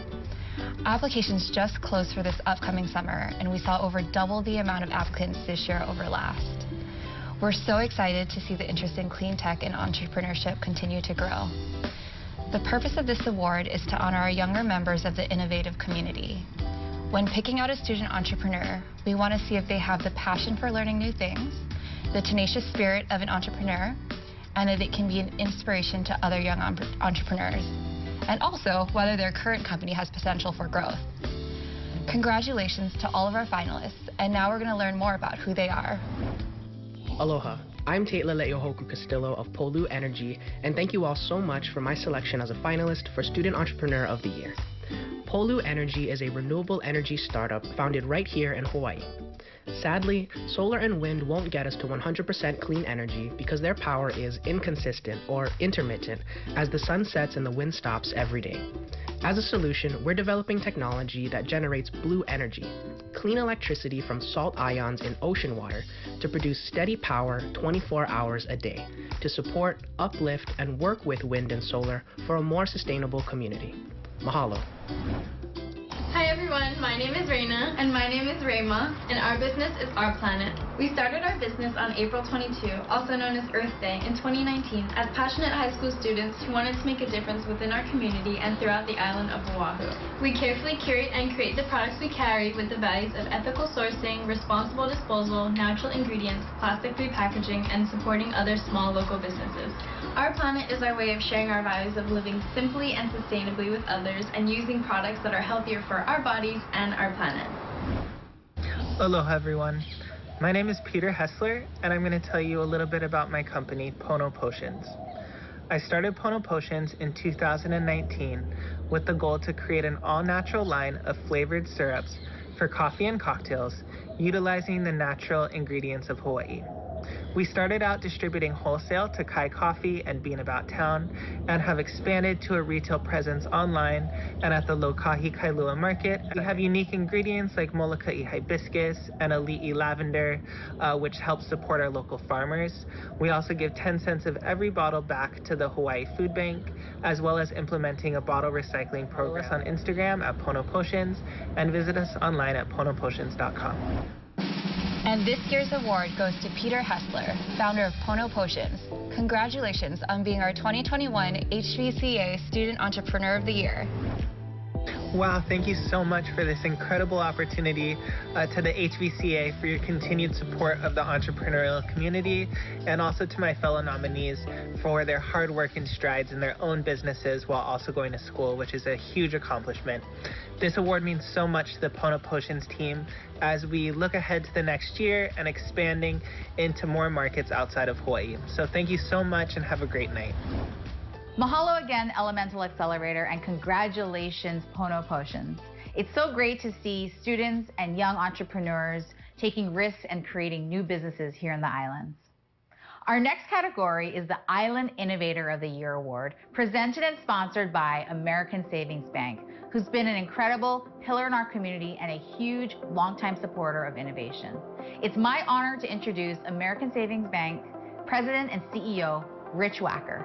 Applications just closed for this upcoming summer, and we saw over double the amount of applicants this year over last. We're so excited to see the interest in clean tech and entrepreneurship continue to grow. The purpose of this award is to honor our younger members of the innovative community. When picking out a student entrepreneur, we want to see if they have the passion for learning new things, the tenacious spirit of an entrepreneur, and that it can be an inspiration to other young entrepreneurs, and also whether their current company has potential for growth. Congratulations to all of our finalists, and now we're going to learn more about who they are. Aloha, I'm Taitla Le'iohoku Castillo of Polu Energy, and thank you all so much for my selection as a finalist for Student Entrepreneur of the Year. Polu Energy is a renewable energy startup founded right here in Hawaii. Sadly, solar and wind won't get us to one hundred percent clean energy because their power is inconsistent or intermittent as the sun sets and the wind stops every day. As a solution, we're developing technology that generates blue energy, clean electricity from salt ions in ocean water to produce steady power twenty-four hours a day to support, uplift, and work with wind and solar for a more sustainable community. Mahalo. Hi everyone, my name is Reina. And my name is Rayma. And our business is Our Planet. We started our business on April twenty-second, also known as Earth Day, in twenty nineteen as passionate high school students who wanted to make a difference within our community and throughout the island of Oahu. We carefully curate and create the products we carry with the values of ethical sourcing, responsible disposal, natural ingredients, plastic-free packaging, and supporting other small local businesses. Our Planet is our way of sharing our values of living simply and sustainably with others and using products that are healthier for our bodies and our planet. Aloha everyone. My name is Peter Hessler, and I'm going to tell you a little bit about my company, Pono Potions. I started Pono Potions in two thousand nineteen with the goal to create an all-natural line of flavored syrups for coffee and cocktails, utilizing the natural ingredients of Hawaii. We started out distributing wholesale to Kai Coffee and Bean About Town, and have expanded to a retail presence online and at the Lokahi Kailua Market. We have unique ingredients like Moloka'i hibiscus and Ali'i lavender, uh, which help support our local farmers. We also give ten cents of every bottle back to the Hawaii Food Bank, as well as implementing a bottle recycling program on Instagram at Pono Potions, and visit us online at pono potions dot com. And this year's award goes to Peter Hessler, founder of Pono Potions. Congratulations on being our twenty twenty-one H V C A Student Entrepreneur of the Year. Wow, thank you so much for this incredible opportunity, uh, to the H V C A for your continued support of the entrepreneurial community, and also to my fellow nominees for their hard work and strides in their own businesses while also going to school, which is a huge accomplishment. This award means so much to the Pono Potions team as we look ahead to the next year and expanding into more markets outside of Hawaii. So thank you so much and have a great night. Mahalo again, Elemental Accelerator, and congratulations, Pono Potions. It's so great to see students and young entrepreneurs taking risks and creating new businesses here in the islands. Our next category is the Island Innovator of the Year Award, presented and sponsored by American Savings Bank, who's been an incredible pillar in our community and a huge longtime supporter of innovation. It's my honor to introduce American Savings Bank President and C E O, Rich Wacker.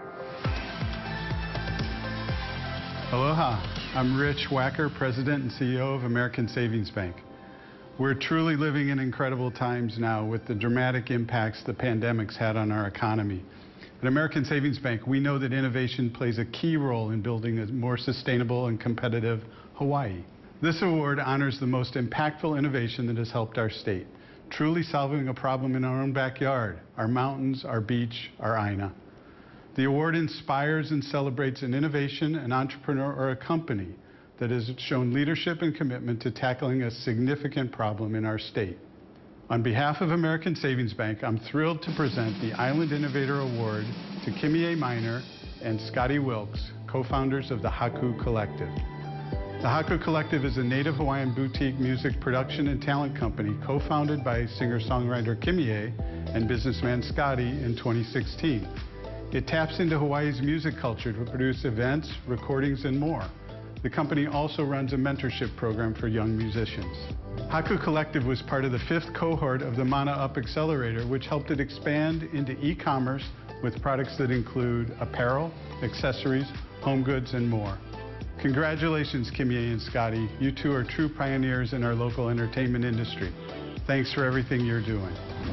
Aloha, I'm Rich Wacker, President and C E O of American Savings Bank. We're truly living in incredible times now with the dramatic impacts the pandemic's had on our economy. At American Savings Bank, we know that innovation plays a key role in building a more sustainable and competitive Hawaii. This award honors the most impactful innovation that has helped our state, truly solving a problem in our own backyard, our mountains, our beach, our Aina. The award inspires and celebrates an innovation, an entrepreneur, or a company that has shown leadership and commitment to tackling a significant problem in our state. On behalf of American Savings Bank, I'm thrilled to present the Island Innovator Award to Kimie Miner and Scotty Wilkes, co-founders of the Haku Collective. The Haku Collective is a native Hawaiian boutique music production and talent company co-founded by singer-songwriter Kimie and businessman Scotty in twenty sixteen. It taps into Hawaii's music culture to produce events, recordings, and more. The company also runs a mentorship program for young musicians. Haku Collective was part of the fifth cohort of the Mana Up Accelerator, which helped it expand into e-commerce with products that include apparel, accessories, home goods, and more. Congratulations, Kimie and Scotty. You two are true pioneers in our local entertainment industry. Thanks for everything you're doing.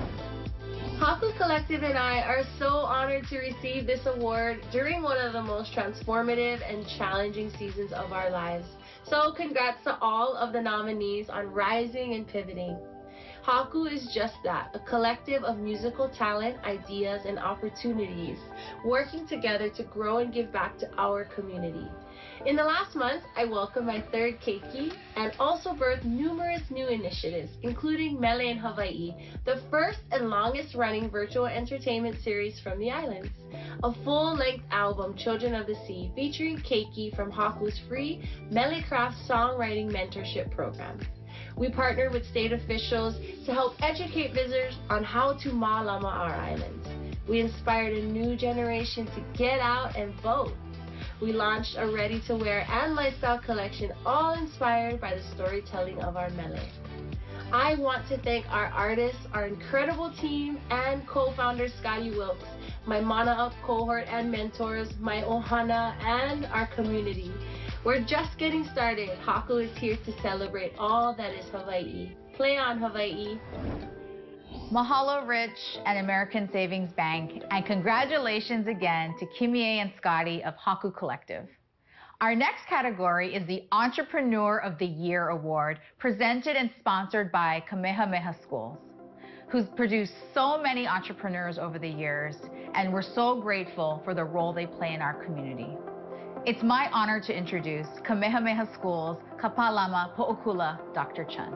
Haku Collective and I are so honored to receive this award during one of the most transformative and challenging seasons of our lives. So congrats to all of the nominees on rising and pivoting. Haku is just that, a collective of musical talent, ideas, and opportunities working together to grow and give back to our community. In the last month, I welcomed my third keiki and also birthed numerous new initiatives, including Mele in Hawaii, the first and longest running virtual entertainment series from the islands. A full-length album, Children of the Sea, featuring keiki from Haku's free Mele Craft songwriting mentorship program. We partnered with state officials to help educate visitors on how to mālama our islands. We inspired a new generation to get out and vote. We launched a ready-to-wear and lifestyle collection, all inspired by the storytelling of our mele. I want to thank our artists, our incredible team, and co-founder Scotty Wilkes, my Mana Up cohort and mentors, my ohana, and our community. We're just getting started. Haku is here to celebrate all that is Hawaii. Play on, Hawaii. Mahalo, Rich and American Savings Bank, and congratulations again to Kimie and Scotty of Haku Collective. Our next category is the Entrepreneur of the Year Award, presented and sponsored by Kamehameha Schools, who's produced so many entrepreneurs over the years, and we're so grateful for the role they play in our community. It's my honor to introduce Kamehameha Schools Kapalama Po'okula, Doctor Chun.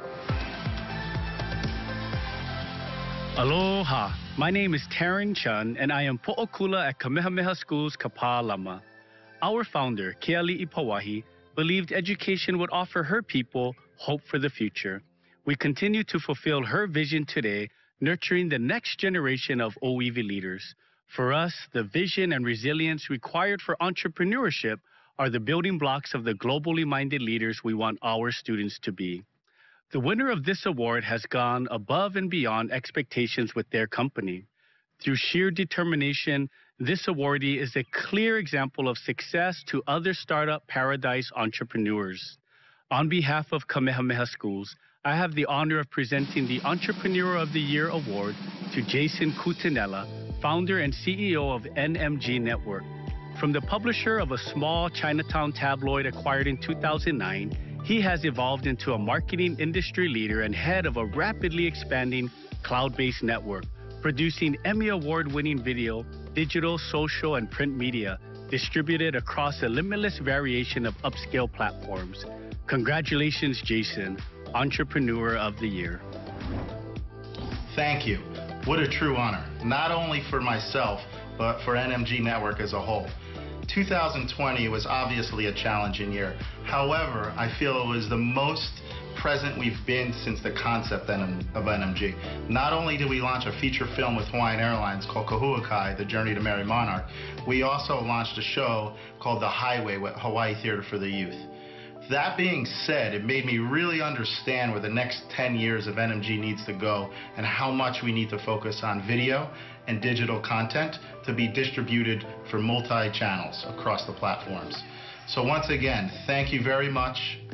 Aloha, my name is Taryn Chun, and I am Po'okula at Kamehameha Schools Kapalama. Our founder, Keali'i Pawahi, believed education would offer her people hope for the future. We continue to fulfill her vision today, nurturing the next generation of O E V leaders. For us, the vision and resilience required for entrepreneurship are the building blocks of the globally minded leaders we want our students to be. The winner of this award has gone above and beyond expectations with their company. Through sheer determination, this awardee is a clear example of success to other startup paradise entrepreneurs. On behalf of Kamehameha Schools, I have the honor of presenting the Entrepreneur of the Year Award to Jason Kutinella, founder and C E O of N M G Network. From the publisher of a small Chinatown tabloid acquired in two thousand nine, he has evolved into a marketing industry leader and head of a rapidly expanding cloud-based network, producing Emmy Award-winning video, digital, social, and print media, distributed across a limitless variation of upscale platforms. Congratulations, Jason, Entrepreneur of the Year. Thank you. What a true honor, not only for myself, but for N M G Network as a whole. two thousand twenty was obviously a challenging year. However, I feel it was the most present we've been since the concept of N M G. Not only did we launch a feature film with Hawaiian Airlines called Kahuakai, The Journey to Merry Monarch, we also launched a show called The Highway with Hawaii Theater for the Youth. That being said, it made me really understand where the next ten years of N M G needs to go and how much we need to focus on video and digital content to be distributed for multi-channels across the platforms. So once again, thank you very much.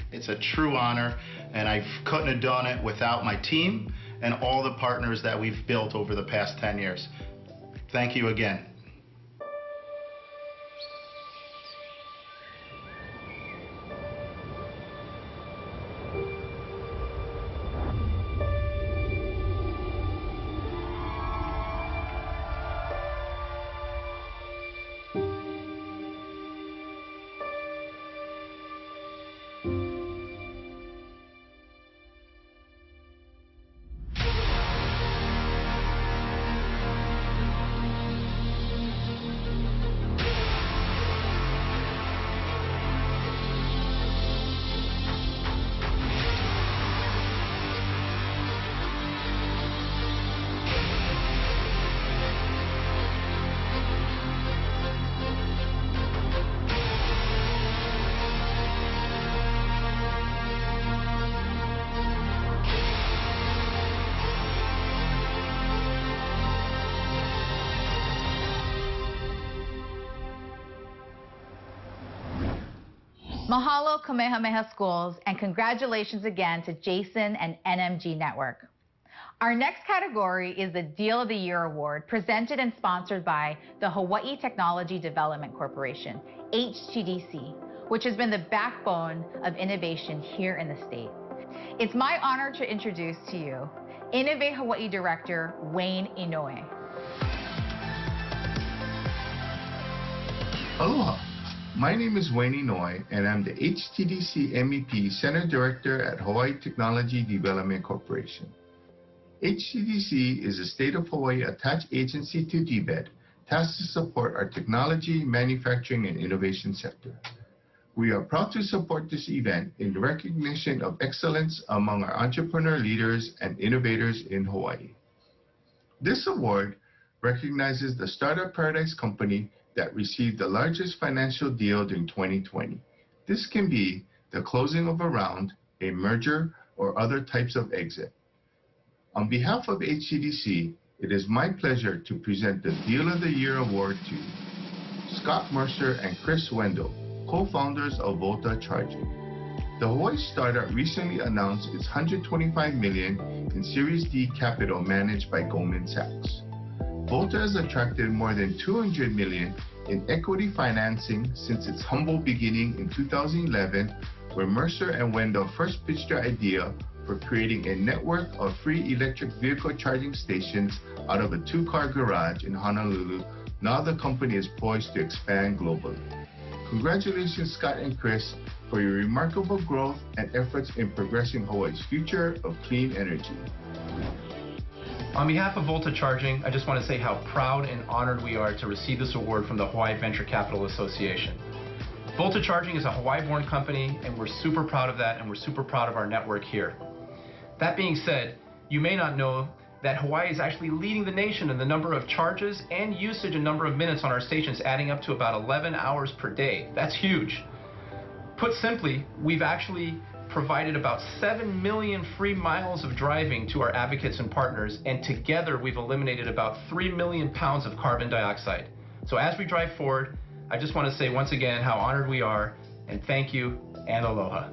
It's a true honor, and I couldn't have done it without my team and all the partners that we've built over the past ten years. Thank you again. Mahalo Kamehameha Schools, and congratulations again to Jason and N M G Network. Our next category is the Deal of the Year Award, presented and sponsored by the Hawaii Technology Development Corporation, H T D C, which has been the backbone of innovation here in the state. It's my honor to introduce to you Innovate Hawaii Director Wayne Inoue. Aloha. My name is Wayne Inoue, and I'm the H T D C M E P Center Director at Hawaii Technology Development Corporation. H T D C is a state of Hawaii attached agency to D B E D, tasked to support our technology, manufacturing, and innovation sector. We are proud to support this event in recognition of excellence among our entrepreneur leaders and innovators in Hawaii. This award recognizes the Startup Paradise Company that received the largest financial deal during twenty twenty. This can be the closing of a round, a merger, or other types of exit. On behalf of H T D C, it is my pleasure to present the Deal of the Year Award to Scott Mercer and Chris Wendell, co-founders of Volta Charging. The Hawaii startup recently announced its one hundred twenty-five million dollars in Series D capital managed by Goldman Sachs. Volta has attracted more than two hundred million dollars in equity financing since its humble beginning in two thousand eleven, where Mercer and Wendell first pitched their idea for creating a network of free electric vehicle charging stations out of a two-car garage in Honolulu. Now the company is poised to expand globally. Congratulations, Scott and Chris, for your remarkable growth and efforts in progressing Hawaii's future of clean energy. On behalf of Volta Charging, I just want to say how proud and honored we are to receive this award from the Hawaii Venture Capital Association. Volta Charging is a Hawaii-born company, and we're super proud of that, and we're super proud of our network here. That being said, you may not know that Hawaii is actually leading the nation in the number of charges and usage and number of minutes on our stations, adding up to about eleven hours per day. That's huge. Put simply, we've actually provided about seven million free miles of driving to our advocates and partners, and together we've eliminated about three million pounds of carbon dioxide. So as we drive forward, I just want to say once again how honored we are, and thank you, and aloha.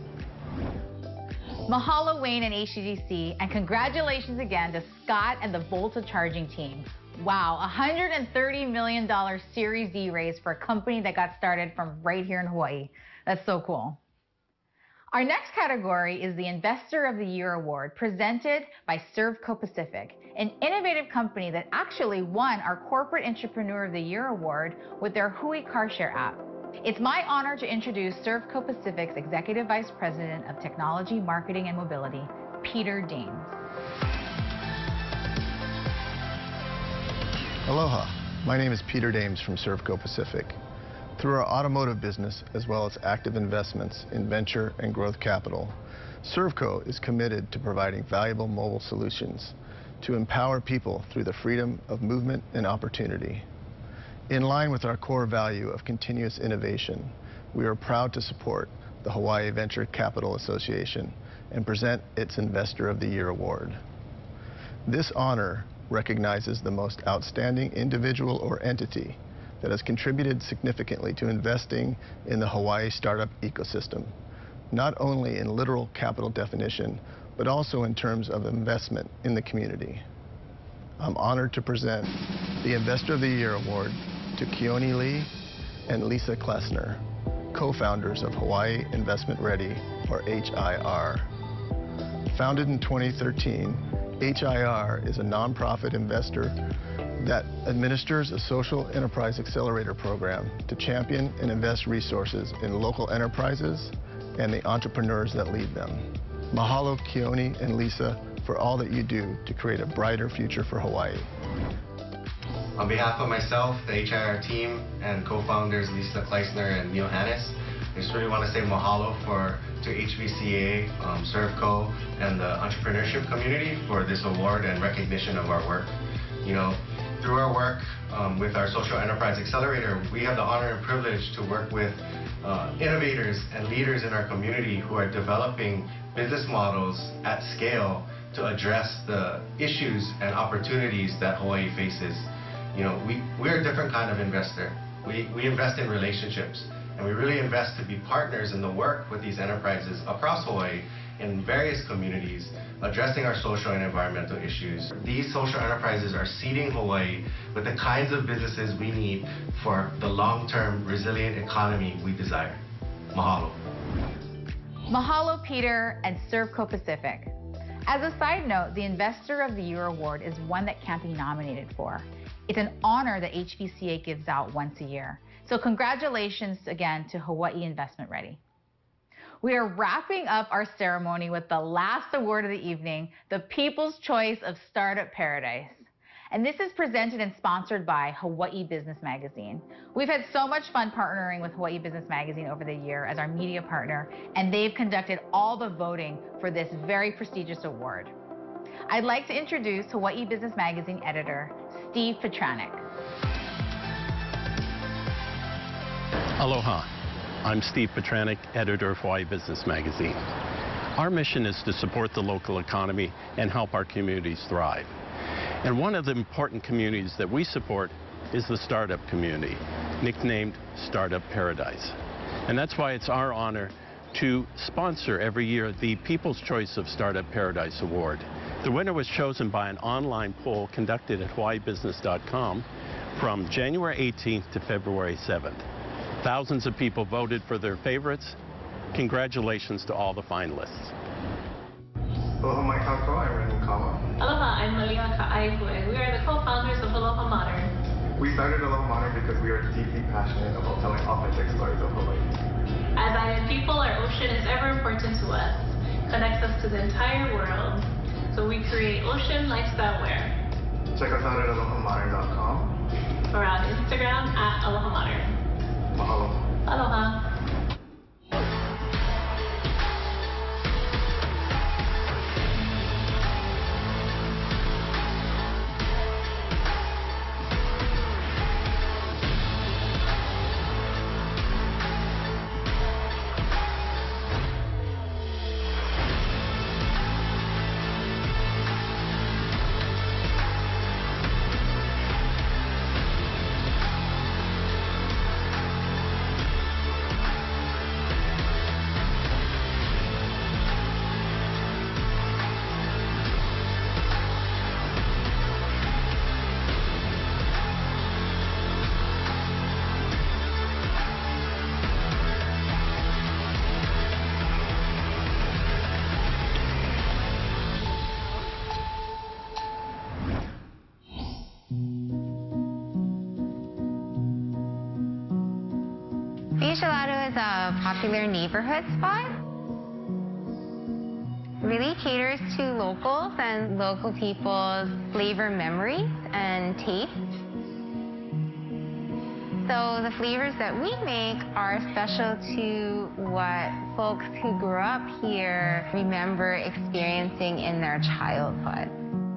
Mahalo, Wayne and H T D C, and congratulations again to Scott and the Volta Charging team. Wow, one hundred thirty million dollars Series D raise for a company that got started from right here in Hawaii. That's so cool. Our next category is the Investor of the Year Award, presented by Servco Pacific, an innovative company that actually won our Corporate Entrepreneur of the Year Award with their Hui Car Share app. It's my honor to introduce Servco Pacific's Executive Vice President of Technology, Marketing, and Mobility, Peter Dames. Aloha, my name is Peter Dames from Servco Pacific. Through our automotive business, as well as active investments in venture and growth capital, Servco is committed to providing valuable mobile solutions to empower people through the freedom of movement and opportunity. In line with our core value of continuous innovation, we are proud to support the Hawaii Venture Capital Association and present its Investor of the Year Award. This honor recognizes the most outstanding individual or entity that has contributed significantly to investing in the Hawaii startup ecosystem, not only in literal capital definition, but also in terms of investment in the community. I'm honored to present the Investor of the Year Award to Keone Lee and Lisa Klesner, co-founders of Hawaii Investment Ready, or H I R. Founded in twenty thirteen, H I R is a nonprofit investor that administers a social enterprise accelerator program to champion and invest resources in local enterprises and the entrepreneurs that lead them. Mahalo, Keone and Lisa, for all that you do to create a brighter future for Hawaii. On behalf of myself, the H I R team, and co-founders Lisa Kleisner and Neil Hannes, I just really want to say mahalo for to H B C A, um, Servco, and the entrepreneurship community for this award and recognition of our work. You know, through our work um, with our Social Enterprise Accelerator, we have the honor and privilege to work with uh, innovators and leaders in our community who are developing business models at scale to address the issues and opportunities that Hawaii faces. You know, we, we're a different kind of investor. We, we invest in relationships, and we really invest to be partners in the work with these enterprises across Hawaii in various communities, addressing our social and environmental issues. These social enterprises are seeding Hawaii with the kinds of businesses we need for the long-term resilient economy we desire. Mahalo. Mahalo, Peter, and Servco Pacific. As a side note, the Investor of the Year Award is one that can't be nominated for. It's an honor that H B C A gives out once a year. So congratulations again to Hawaii Investment Ready. We are wrapping up our ceremony with the last award of the evening, the People's Choice of Startup Paradise. And this is presented and sponsored by Hawaii Business Magazine. We've had so much fun partnering with Hawaii Business Magazine over the year as our media partner, and they've conducted all the voting for this very prestigious award. I'd like to introduce Hawaii Business Magazine editor, Steve Petranek. Aloha. I'm Steve Petranek, editor of Hawaii Business Magazine. Our mission is to support the local economy and help our communities thrive. And one of the important communities that we support is the startup community, nicknamed Startup Paradise. And that's why it's our honor to sponsor every year the People's Choice of Startup Paradise Award. The winner was chosen by an online poll conducted at hawaii business dot com from January eighteenth to February seventh. Thousands of people voted for their favorites. Congratulations to all the finalists. Aloha mai kākou, I'm Ren Kawa. Aloha, I'm Malia Ka'aihue. We are the co-founders of Aloha Modern. We started Aloha Modern because we are deeply passionate about telling authentic stories of Hawaii. As island people, our ocean is ever important to us, connects us to the entire world. So we create ocean lifestyle wear. Check us out at aloha modern dot com or on Instagram at Aloha Modern. Mahalo. Aloha. Gelato is a popular neighborhood spot. Really caters to locals and local people's flavor memories and tastes. So the flavors that we make are special to what folks who grew up here remember experiencing in their childhood.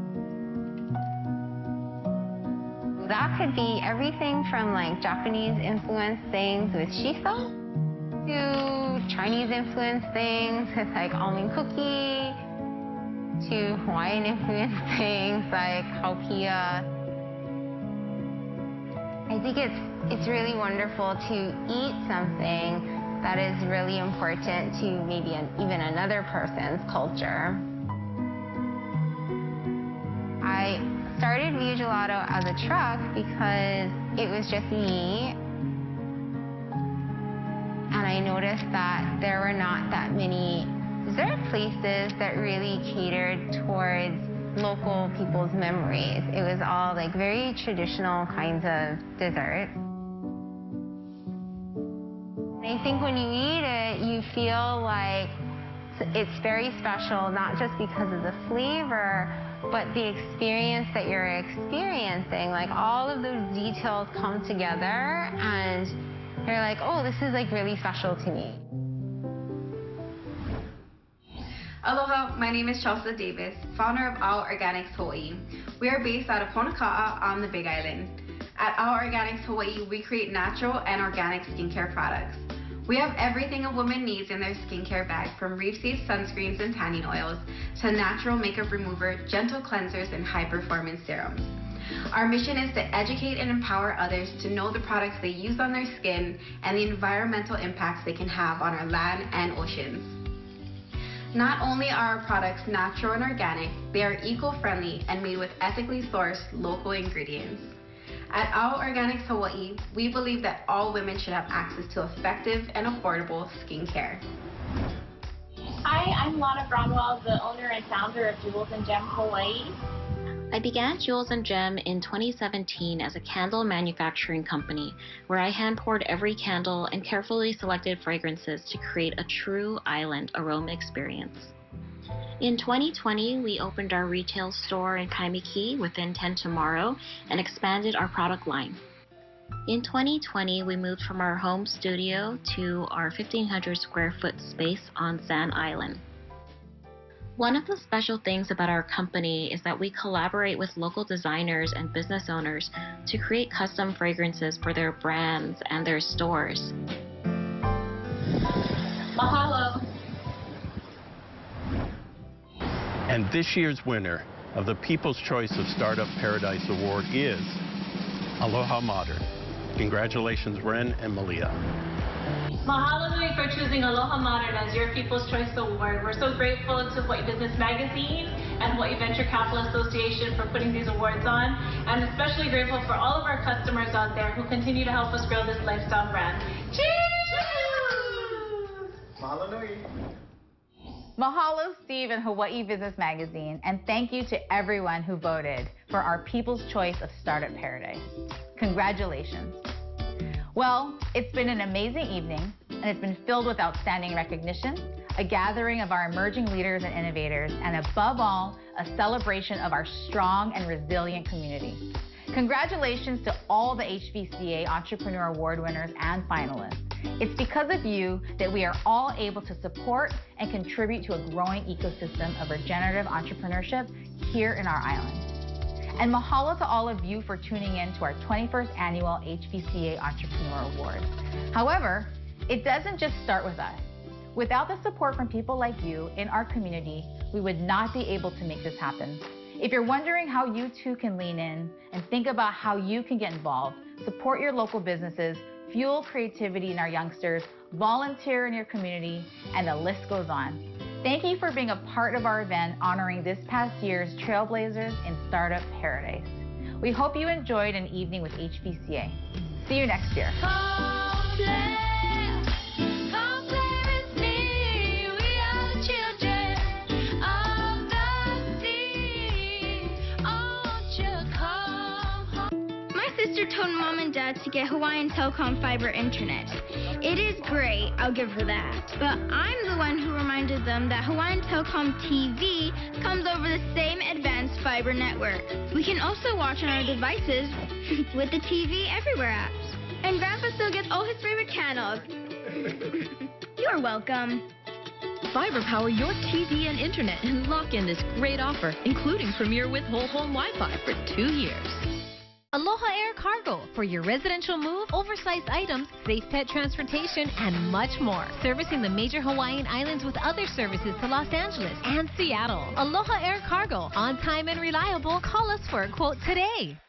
That could be everything from like Japanese influenced things with shiso to Chinese influenced things with like almond cookie to Hawaiian influenced things like haupia. I think it's it's really wonderful to eat something that is really important to maybe an, even another person's culture. I started Via Gelato as a truck because it was just me. And I noticed that there were not that many dessert places that really catered towards local people's memories. It was all like very traditional kinds of desserts. I think when you eat it, you feel like it's very special, not just because of the flavor, but the experience that you're experiencing. Like all of those details come together and you're like, oh, this is like really special to me. Aloha, my name is Chelsea Davis, founder of Ao Organics Hawaii. We are based out of Honoka'a on the Big Island. At Ao Organics Hawaii, we create natural and organic skincare products. We have everything a woman needs in their skincare bag, from reef-safe sunscreens and tanning oils to natural makeup remover, gentle cleansers, and high-performance serums. Our mission is to educate and empower others to know the products they use on their skin and the environmental impacts they can have on our land and oceans. Not only are our products natural and organic, they are eco-friendly and made with ethically sourced local ingredients. At Ao Organics Hawaii, we believe that all women should have access to effective and affordable skincare. Hi, I'm Lana Bromwell, the owner and founder of Jewels and Gem Hawaii. I began Jewels and Gem in twenty seventeen as a candle manufacturing company where I hand-poured every candle and carefully selected fragrances to create a true island aroma experience. In twenty twenty, we opened our retail store in Kaimiki within ten Tomorrow and expanded our product line. In twenty twenty, we moved from our home studio to our fifteen hundred square foot space on Zan Island. One of the special things about our company is that we collaborate with local designers and business owners to create custom fragrances for their brands and their stores. Mahalo. And this year's winner of the People's Choice of Startup Paradise Award is Aloha Modern. Congratulations, Ren and Malia. Mahalo nui for choosing Aloha Modern as your People's Choice Award. We're so grateful to Hawaii Business Magazine and Hawaii Venture Capital Association for putting these awards on, and especially grateful for all of our customers out there who continue to help us grow this lifestyle brand. Cheers! Mahalo nui. Mahalo, Steve, and Hawaii Business Magazine, and thank you to everyone who voted for our People's Choice of Startup Paradise. Congratulations. Well, it's been an amazing evening, and it's been filled with outstanding recognition, a gathering of our emerging leaders and innovators, and above all, a celebration of our strong and resilient community. Congratulations to all the H V C A Entrepreneur Award winners and finalists. It's because of you that we are all able to support and contribute to a growing ecosystem of regenerative entrepreneurship here in our island. And mahalo to all of you for tuning in to our twenty-first Annual H V C A Entrepreneur Award. However, it doesn't just start with us. Without the support from people like you in our community, we would not be able to make this happen. If you're wondering how you too can lean in and think about how you can get involved, support your local businesses, fuel creativity in our youngsters, volunteer in your community, and the list goes on. Thank you for being a part of our event honoring this past year's Trailblazers in Startup Paradise. We hope you enjoyed an evening with H V C A. See you next year. Sister told mom and dad to get Hawaiian Telecom fiber internet. It is great, I'll give her that. But I'm the one who reminded them that Hawaiian Telecom T V comes over the same advanced fiber network. We can also watch on our devices with the T V Everywhere apps. And Grandpa still gets all his favorite channels. You're welcome. Fiber power your T V and internet and lock in this great offer, including Premier with whole home Wi-Fi for two years. Aloha Air Cargo for your residential move, oversized items, safe pet transportation, and much more. Servicing the major Hawaiian islands with other services to Los Angeles and Seattle. Aloha Air Cargo, on time and reliable. Call us for a quote today.